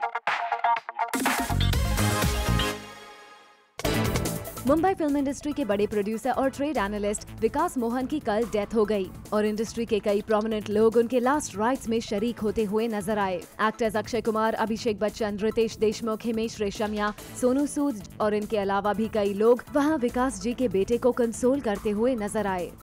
Mumbai film industry के बड़े producer और ट्रेड एनालिस्ट विकास मोहन की कल डेथ हो गई और इंडस्ट्री के कई प्रोमिनेंट लोग उनके लास्ट राइट्स में शरीक होते हुए नजर आए। एक्टर्स अक्षय कुमार, अभिषेक बच्चन, रितेश देशमुख, हिमेश रेशमिया, सोनू सूद और इनके अलावा भी कई लोग वहां विकास जी के बेटे को कंसोल करते हुए नजर आए।